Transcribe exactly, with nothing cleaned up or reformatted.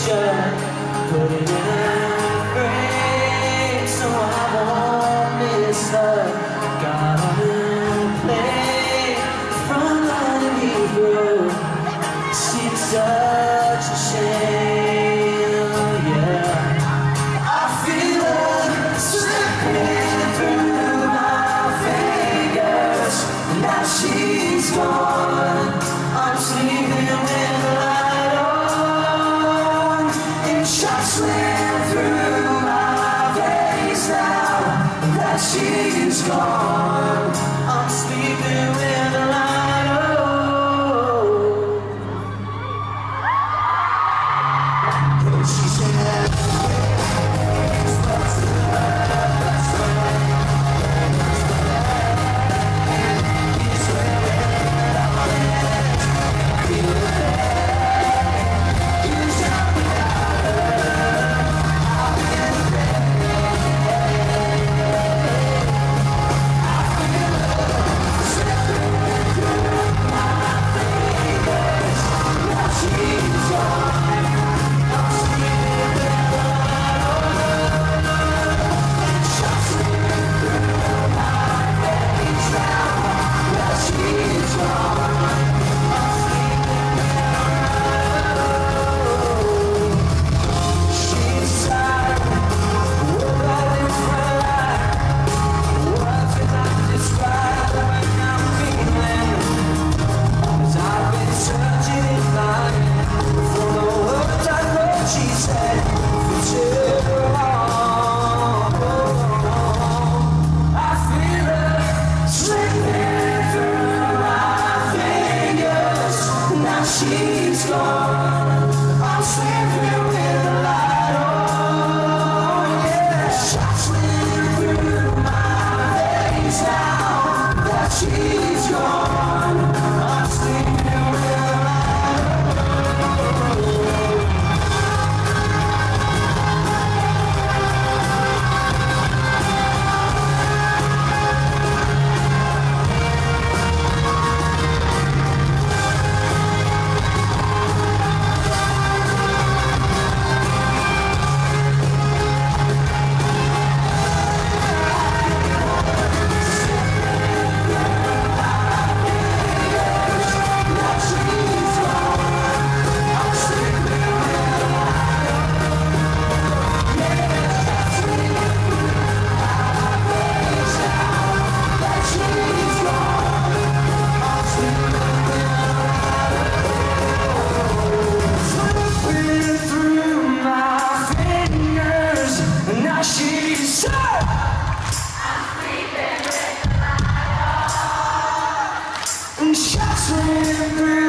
picture, put it in a frame so I won't miss her. Got a new plane from underneath road. Seems such a shame, yeah. I feel her slipping through my fingers. Now she's gone. I'm sleeping with the light on, and shots slam through my face now that she's gone. I'm sleeping with the light on. And she said, she's gone. I'm sleeping with the light on, yeah. Shots slam through my face now that she's gone. I'm sleeping with the light shots ring through